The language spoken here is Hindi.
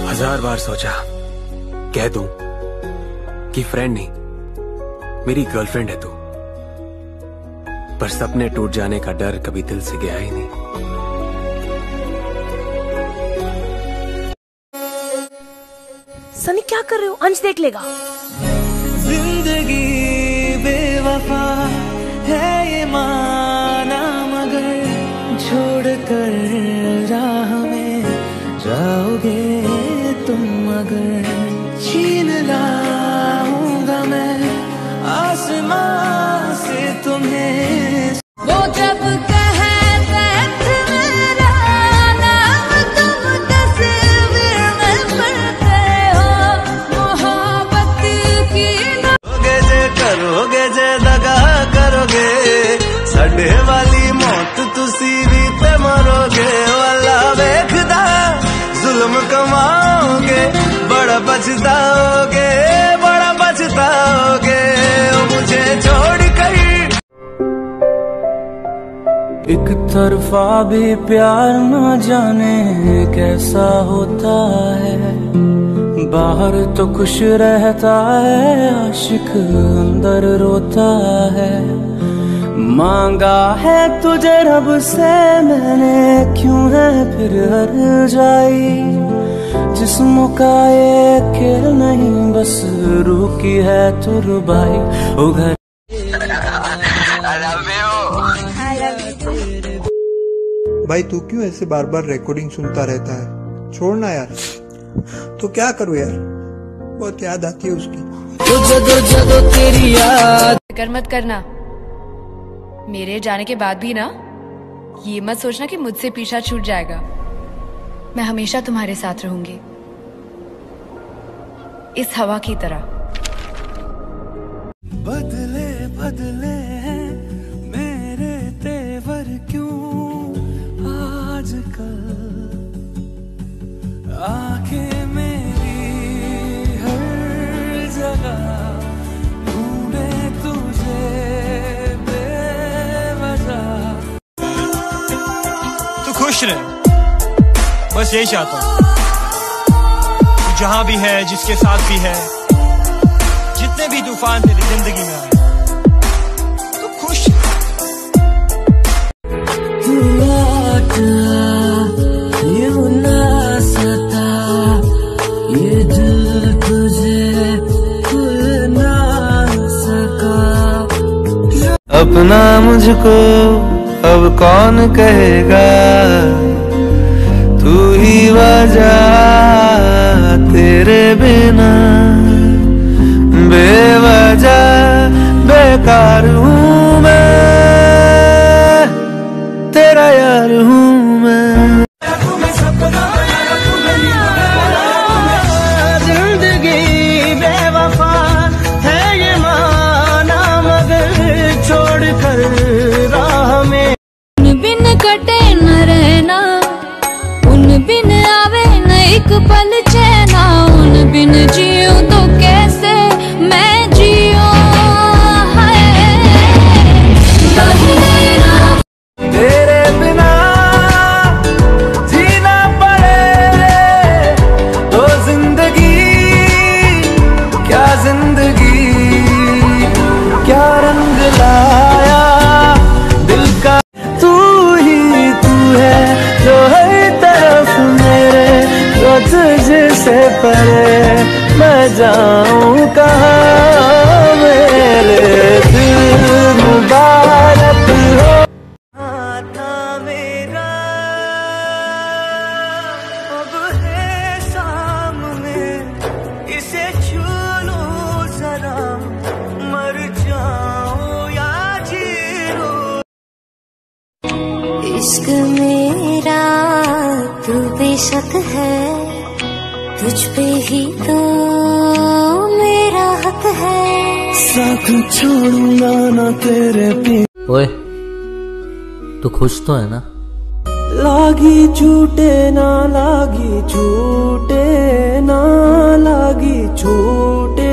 1000 बार सोचा कह दूं कि फ्रेंड नहीं मेरी गर्लफ्रेंड है तू, पर सपने टूट जाने का डर कभी दिल से गया ही नहीं। सनी क्या कर रहे हो? अंश देख लेगा। जिंदगी बेवफा है ये माना, मगर छोड़ कर राह में जाओगे तुम अगर। छीन लाऊंगा मैं आसमां से तुम्हें। वो जब कहते थे मेरा नाम तुम तस्वीर में पढ़ते हो, मोहब्बत की करोगे जे दगा करोगे, साडे वाली मौत तुसी भी ते मरोगे। वाला वेखदा जुल्म कमाओगे, बड़ा पछताओगे, बड़ा पछताओगे मुझे छोड़ कर। एक तरफा भी प्यार न जाने कैसा होता है, बाहर तो खुश रहता है आशिक अंदर रोता है। मांगा है तुझे रब से मैंने, क्यों है फिर हर जाई। जिस्मों का ये खेल नहीं बस रूह की है तुरबाई। ओ घर भाई तू क्यों ऐसे बार बार रिकॉर्डिंग सुनता रहता है? छोड़ना यार। तो क्या करूँ यार, बहुत याद आती है उसकी। जदो तेरी याद। फिक्र मत करना, मेरे जाने के बाद भी ना ये मत सोचना कि मुझसे पीछा छूट जाएगा। मैं हमेशा तुम्हारे साथ रहूंगी, इस हवा की तरह। बदले बदले हैं मेरे तेवर क्यों आजकल, आंखें मेरी हर जगह ढूंढे तुझे बेवजह। तू खुश रहे, बस यही चाहता हूँ। तू जहां भी है, जिसके साथ भी है, जितने भी तूफान तेरी जिंदगी में आए, तू खुश यूं ना सता ये दिल तुझे भूल ना सका। अपना मुझको अब कौन कहेगा, तू ही वजह तेरे बिना बेवजह बेकार हूँ मैं, तेरा यार हूँ मैं। जिंदगी बेवफा है ये माना, मगर छोड़ कर राह में। उन बिन कटे न रहना, उन बिन आवे न एक पल चैना। उन बिन जियूं तो कैसे मैं जियूं, तेरे बिना जीना पड़े तो जिंदगी क्या, जिंदगी क्या रंग लाया दिल का। तू ही तू है जो हर तरफ मेरे, जो तुझसे परे मैं जाऊं कहाँ। मेरे दिल मुबारक हो आता मेरा, अब है सामने, इसे छू लूं जरा, मर जाऊं या जी लूं। इश्क मेरा तू बेशक है, तुझ पे ही तो मेरा हक है। साथ छोड़ूंगा ना तेरे पी। ओए तू खुश तो है ना? लागी छूटे ना लागी छूटे ना लागी छूटे